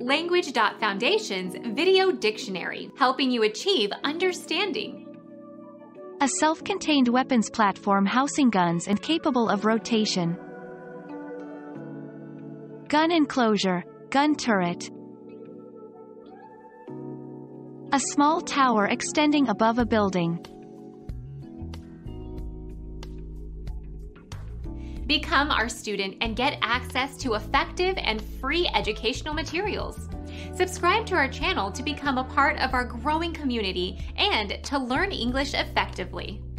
Language.Foundation's Video Dictionary, helping you achieve understanding. A self-contained weapons platform housing guns and capable of rotation. Gun enclosure, gun turret. A small tower extending above a building. Become our student and get access to effective and free educational materials. Subscribe to our channel to become a part of our growing community and to learn English effectively.